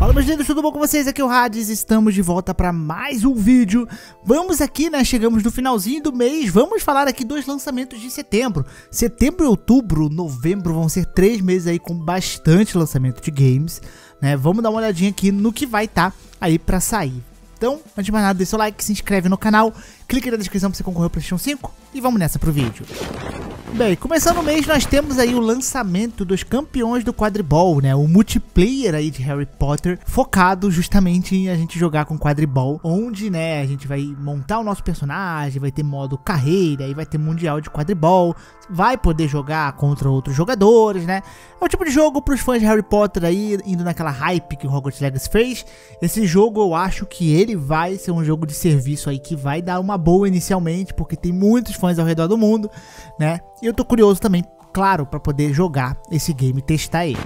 Fala, meus lindos, tudo bom com vocês? Aqui é o Hades, estamos de volta para mais um vídeo. Vamos aqui, né, chegamos no finalzinho do mês, vamos falar aqui dos lançamentos de setembro. Setembro, outubro, novembro vão ser 3 meses aí com bastante lançamento de games, né? Vamos dar uma olhadinha aqui no que vai estar aí para sair. Então, antes de mais nada, deixa seu like, se inscreve no canal, clique na descrição para você concorrer ao PlayStation 5 e vamos nessa pro vídeo. Bem, começando o mês, nós temos aí o lançamento dos Campeões do Quadribol, né? O multiplayer aí de Harry Potter, focado justamente em a gente jogar com quadribol, onde, né, a gente vai montar o nosso personagem, vai ter modo carreira, e vai ter mundial de quadribol, vai poder jogar contra outros jogadores, né? É o tipo de jogo para os fãs de Harry Potter aí, indo naquela hype que o Hogwarts Legacy fez. Esse jogo eu acho que ele vai ser um jogo de serviço aí que vai dar uma boa inicialmente, porque tem muitos fãs ao redor do mundo, né? E eu tô curioso também, claro, para poder jogar esse game e testar ele.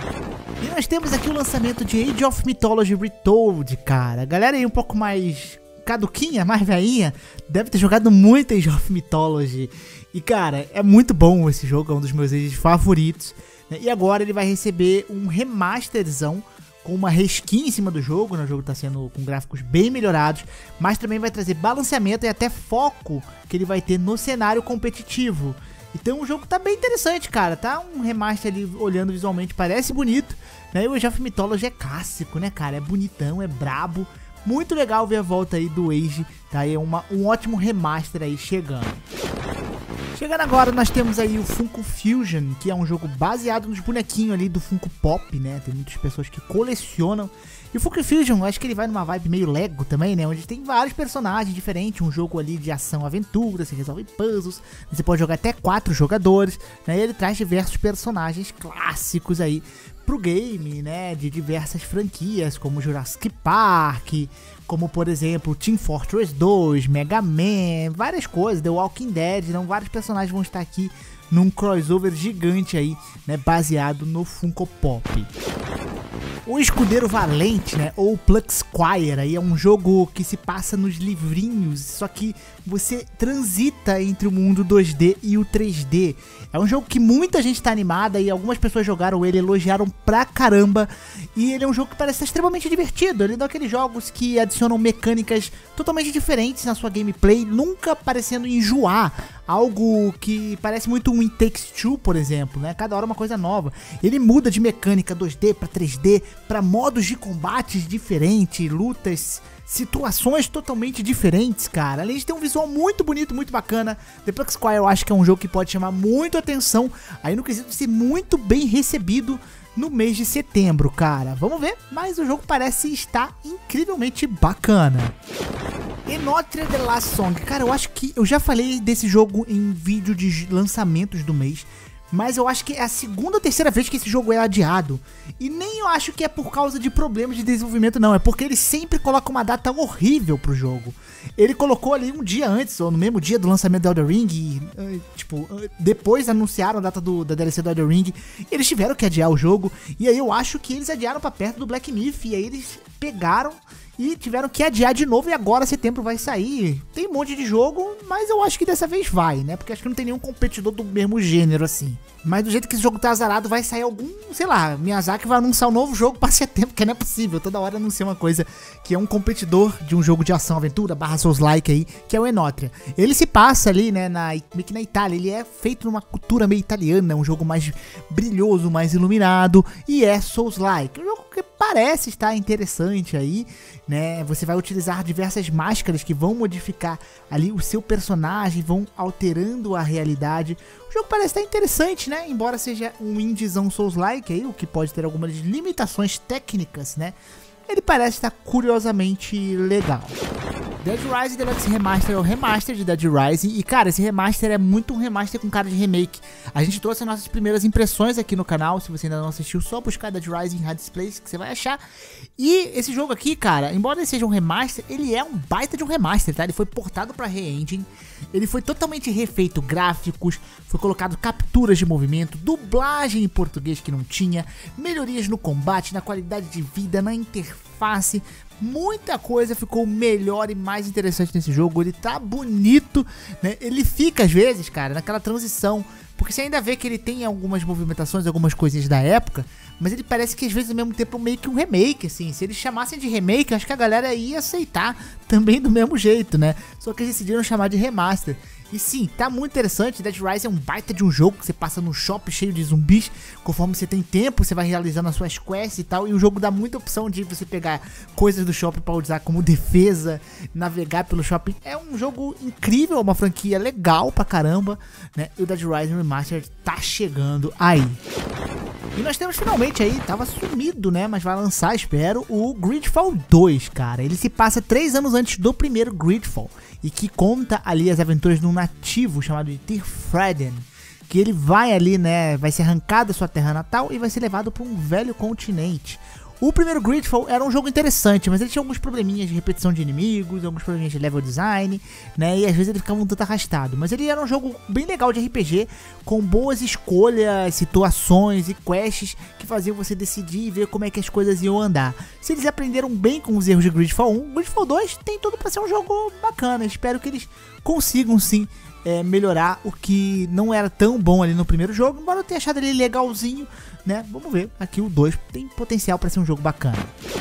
E nós temos aqui o lançamento de Age of Mythology Retold, cara. A galera aí um pouco mais caduquinha, mais velhinha, deve ter jogado muito Age of Mythology. E, cara, é muito bom esse jogo, é um dos meus Ages favoritos, né? E agora ele vai receber um remasterzão com uma reskin em cima do jogo, né? O jogo tá sendo com gráficos bem melhorados, mas também vai trazer balanceamento e até foco que ele vai ter no cenário competitivo. Então o jogo tá bem interessante, cara, tá um remaster ali, olhando visualmente, parece bonito, né? E o Age of Mythology é clássico, né, cara, é bonitão, é brabo, muito legal ver a volta aí do Age, tá? É um ótimo remaster aí chegando. Chegando agora, nós temos aí o Funko Fusion, que é um jogo baseado nos bonequinhos ali do Funko Pop, né? Tem muitas pessoas que colecionam. E o Funko Fusion, acho que ele vai numa vibe meio Lego também, né? Onde tem vários personagens diferentes, um jogo ali de ação-aventura, você resolve puzzles, você pode jogar até 4 jogadores, né? E ele traz diversos personagens clássicos aí pro game, né? De diversas franquias, como Jurassic Park, como por exemplo Team Fortress 2, Mega Man, várias coisas, The Walking Dead, então vários personagens vão estar aqui num crossover gigante aí, né, baseado no Funko Pop. O Escudeiro Valente, né, ou Plucksquire, aí é um jogo que se passa nos livrinhos, só que você transita entre o mundo 2D e o 3D. É um jogo que muita gente tá animada e algumas pessoas jogaram ele, elogiaram pra caramba. E ele é um jogo que parece estar extremamente divertido. Ele é daqueles jogos que adicionam mecânicas totalmente diferentes na sua gameplay, nunca parecendo enjoar. Algo que parece muito um It Takes Two, por exemplo, né? Cada hora uma coisa nova. Ele muda de mecânica 2D pra 3D, pra modos de combates diferentes, lutas, situações totalmente diferentes, cara. Além de ter um visual muito bonito, muito bacana, The Plucksquire eu acho que é um jogo que pode chamar muito atenção aí no quesito de ser muito bem recebido no mês de setembro, cara. Vamos ver, mas o jogo parece estar incrivelmente bacana. Enotre The Last Song, cara, eu acho que eu já falei desse jogo em vídeo de lançamentos do mês, mas eu acho que é a segunda ou terceira vez que esse jogo é adiado. E nem eu acho que é por causa de problemas de desenvolvimento, não. É porque ele sempre coloca uma data horrível pro jogo. Ele colocou ali um dia antes, ou no mesmo dia do lançamento do Elden Ring, e, tipo, depois anunciaram a data da DLC do Elden Ring. Eles tiveram que adiar o jogo. E aí eu acho que eles adiaram pra perto do Black Myth. E aí eles pegaram e tiveram que adiar de novo, e agora setembro vai sair. Tem um monte de jogo, mas eu acho que dessa vez vai, né? Porque acho que não tem nenhum competidor do mesmo gênero assim. Mas do jeito que esse jogo tá azarado, vai sair algum, sei lá, Miyazaki vai anunciar um novo jogo pra setembro, que não é possível. Toda hora anuncia uma coisa que é um competidor de um jogo de ação, aventura, Souls-like aí, que é o Enotria. Ele se passa ali, né, meio que na Itália. Ele é feito numa cultura meio italiana, um jogo mais brilhoso, mais iluminado, e é Souls-like. Um jogo que parece estar interessante aí, né? Você vai utilizar diversas máscaras que vão modificar ali o seu personagem, vão alterando a realidade. O jogo parece estar interessante, né? Embora seja um indiezão Souls-like aí, o que pode ter algumas limitações técnicas, né? Ele parece estar curiosamente legal. Dead Rising Deluxe Remaster é o remaster de Dead Rising. E cara, esse remaster é muito um remaster com cara de remake. A gente trouxe as nossas primeiras impressões aqui no canal. Se você ainda não assistiu, só buscar Dead Rising Hades Place que você vai achar. E esse jogo aqui, cara, embora ele seja um remaster, ele é um baita de um remaster, tá? Ele foi portado pra Re-Engine. Ele foi totalmente refeito, gráficos, foi colocado capturas de movimento, dublagem em português que não tinha, melhorias no combate, na qualidade de vida, na interface. muita coisa ficou melhor e mais interessante nesse jogo. Ele tá bonito, né? Ele fica às vezes, cara, naquela transição, porque você ainda vê que ele tem algumas movimentações, algumas coisinhas da época, mas ele parece que às vezes ao mesmo tempo meio que um remake, assim. Se eles chamassem de remake, acho que a galera ia aceitar também do mesmo jeito, né? Só que eles decidiram chamar de remaster. E sim, tá muito interessante. Dead Rising é um baita de um jogo que você passa num shopping cheio de zumbis. Conforme você tem tempo, você vai realizando as suas quests e tal. E o jogo dá muita opção de você pegar coisas do shopping pra usar como defesa, navegar pelo shopping. É um jogo incrível, uma franquia legal pra caramba, né? E o Dead Rising Remastered tá chegando aí. E nós temos finalmente aí, tava sumido, né, mas vai lançar, espero, o Gridfall 2, cara. Ele se passa 3 anos antes do primeiro Gridfall e que conta ali as aventuras de um nativo chamado de Tirfreden, que ele vai ali, né, vai ser arrancado da sua terra natal e vai ser levado para um velho continente. O primeiro Gridfall era um jogo interessante, mas ele tinha alguns probleminhas de repetição de inimigos, alguns probleminhas de level design, né, e às vezes ele ficava um tanto arrastado. Mas ele era um jogo bem legal de RPG, com boas escolhas, situações e quests que faziam você decidir e ver como é que as coisas iam andar. Se eles aprenderam bem com os erros de Gridfall 1, Gridfall 2 tem tudo para ser um jogo bacana. Espero que eles consigam sim melhorar o que não era tão bom ali no primeiro jogo, embora eu tenha achado ele legalzinho, né? Vamos ver, aqui o 2 tem potencial para ser um jogo bacana.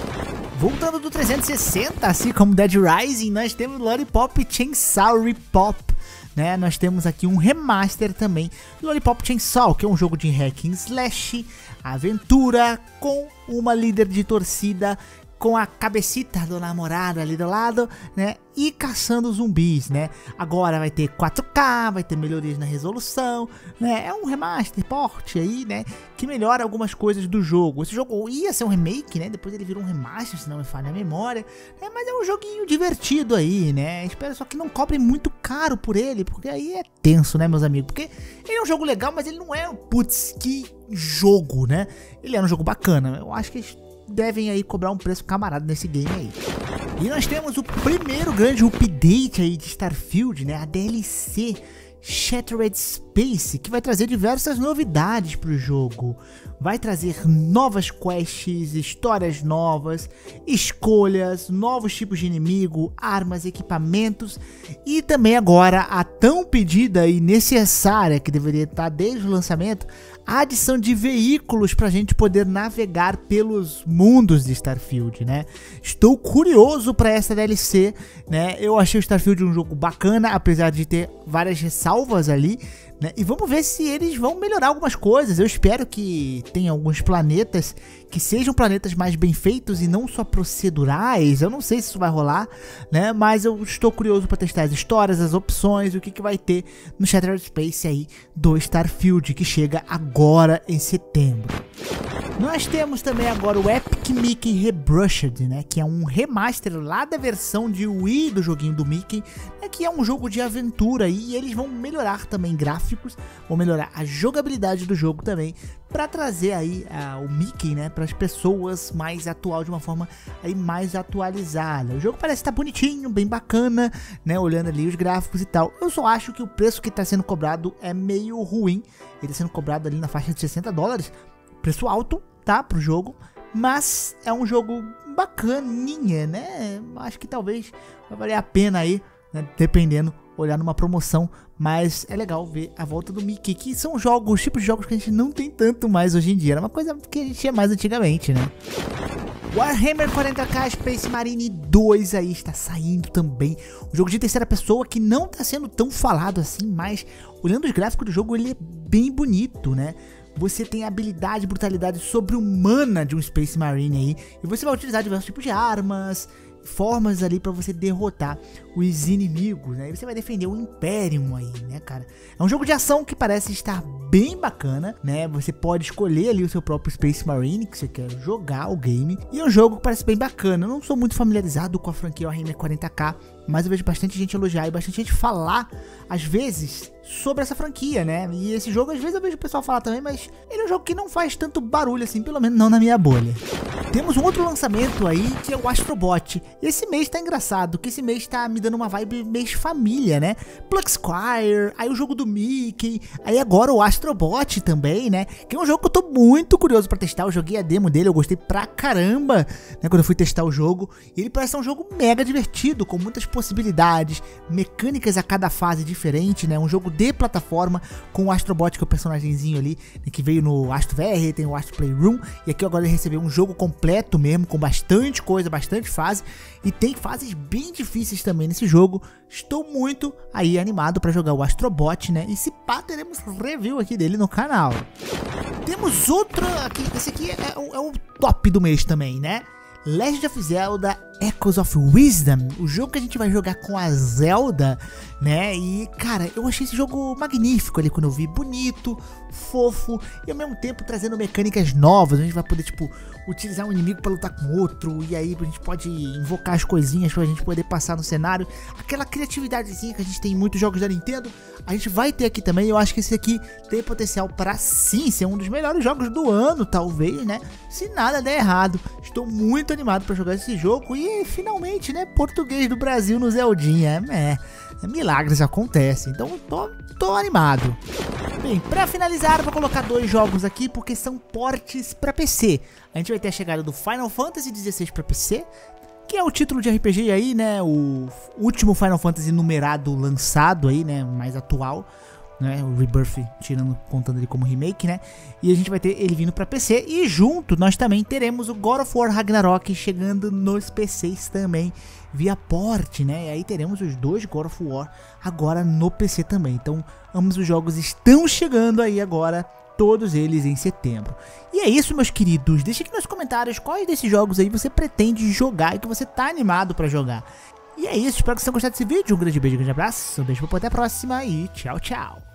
Voltando do 360, assim como Dead Rising, nós temos Lollipop Chainsaw Repop, né? Nós temos aqui um remaster também do Lollipop Chainsaw, que é um jogo de hack and slash, aventura, com uma líder de torcida com a cabecita do namorado ali do lado, né, e caçando zumbis, né. Agora vai ter 4K, vai ter melhorias na resolução, né, é um remaster, porte aí, né, que melhora algumas coisas do jogo. Esse jogo ia ser um remake, né, depois ele virou um remaster, se não me falha a memória, né, mas é um joguinho divertido aí, né. Espero só que não cobrem muito caro por ele, porque aí é tenso, né, meus amigos, porque ele é um jogo legal, mas ele não é, putz, que jogo, né. Ele é um jogo bacana, eu acho que eles devem aí cobrar um preço camarada nesse game aí. E nós temos o primeiro grande update aí de Starfield, né, a DLC Shattered Space, que vai trazer diversas novidades para o jogo. Vai trazer novas quests, histórias novas, escolhas, novos tipos de inimigo, armas, equipamentos e também agora a tão pedida e necessária, que deveria estar desde o lançamento, a adição de veículos para a gente poder navegar pelos mundos de Starfield, né? Estou curioso para essa DLC, né? Eu achei o Starfield um jogo bacana, apesar de ter várias ressalvas ali, né? E vamos ver se eles vão melhorar algumas coisas. Eu espero que tenha alguns planetas que sejam planetas mais bem feitos e não só procedurais. Eu não sei se isso vai rolar, né? Mas eu estou curioso para testar as histórias, as opções, o que vai ter no Shattered Space aí do Starfield, que chega agora em setembro. Nós temos também agora o Epic Mickey Rebrushed, né, que é um remaster lá da versão de Wii do joguinho do Mickey, né, que é um jogo de aventura e eles vão melhorar também gráficos, vão melhorar a jogabilidade do jogo também, para trazer aí o Mickey, né, para as pessoas mais atual, de uma forma aí mais atualizada. O jogo parece estar bonitinho, bem bacana, né, olhando ali os gráficos e tal. Eu só acho que o preço que está sendo cobrado é meio ruim, ele está sendo cobrado ali na faixa de $60, preço alto, tá, pro jogo, mas é um jogo bacaninha, né? Acho que talvez vai valer a pena aí, né, dependendo, olhar numa promoção, mas é legal ver a volta do Mickey, que são jogos, tipos de jogos que a gente não tem tanto mais hoje em dia, era uma coisa que a gente tinha mais antigamente, né? Warhammer 40k Space Marine 2 aí está saindo também, um jogo de terceira pessoa que não está sendo tão falado assim, mas olhando os gráficos do jogo ele é bem bonito, né? Você tem a habilidade e brutalidade sobre-humana de um Space Marine aí, e você vai utilizar diversos tipos de armas, formas ali pra você derrotar os inimigos, né? E você vai defender o Imperium aí, né, cara? É um jogo de ação que parece estar bem bacana, né? Você pode escolher ali o seu próprio Space Marine que você quer jogar o game, e é um jogo que parece bem bacana. Eu não sou muito familiarizado com a franquia Warhammer 40k, mas eu vejo bastante gente elogiar e bastante gente falar, às vezes, sobre essa franquia, né? E esse jogo, às vezes eu vejo o pessoal falar também, mas ele é um jogo que não faz tanto barulho assim, pelo menos não na minha bolha. Temos um outro lançamento aí, que é o Astro Bot. Esse mês tá engraçado, que esse mês tá me dando uma vibe mês família, né? Pluck Squire, aí o jogo do Mickey, aí agora o Astro Bot também, né? Que é um jogo que eu tô muito curioso pra testar. Eu joguei a demo dele, eu gostei pra caramba, né? Quando eu fui testar o jogo. E ele parece ser um jogo mega divertido, com muitas possibilidades, mecânicas a cada fase diferente, né? Um jogo de plataforma, com o Astro Bot, que é o personagemzinho ali, né? Que veio no Astro VR, tem o Astro Playroom. E aqui agora ele recebeu um jogo completo mesmo, com bastante coisa, bastante fase. E tem fases bem difíceis também nesse jogo. Estou muito aí animado para jogar o Astro Bot, né? E se pá, teremos review aqui dele no canal. Temos outro aqui, esse aqui é o top do mês também, né? Legend of Zelda Echoes of Wisdom, o jogo que a gente vai jogar com a Zelda, né? E, cara, eu achei esse jogo magnífico ali quando eu vi, bonito, fofo e ao mesmo tempo trazendo mecânicas novas. A gente vai poder, tipo, utilizar um inimigo para lutar com outro, e aí a gente pode invocar as coisinhas pra gente poder passar no cenário. Aquela criatividadezinha que a gente tem em muitos jogos da Nintendo, a gente vai ter aqui também. Eu acho que esse aqui tem potencial para sim ser um dos melhores jogos do ano, talvez, né? Se nada der errado. Estou muito animado para jogar esse jogo e finalmente, né, português do Brasil no Zeldinha. Milagres acontecem, então tô animado. Bem, pra finalizar, vou colocar dois jogos aqui porque são portes pra PC. A gente vai ter a chegada do Final Fantasy XVI pra PC, que é o título de RPG aí, né, o último Final Fantasy numerado lançado aí, né, mais atual, né, o Rebirth contando ele como remake, né, e a gente vai ter ele vindo pra PC, e junto nós também teremos o God of War Ragnarok chegando nos PCs também, via port, né, e aí teremos os dois God of War agora no PC também. Então ambos os jogos estão chegando aí agora, todos eles em setembro. E é isso, meus queridos, deixa aqui nos comentários quais desses jogos aí você pretende jogar e que você tá animado pra jogar. E é isso, espero que vocês tenham gostado desse vídeo, um grande beijo, um grande abraço, um beijo, até a próxima e tchau, tchau.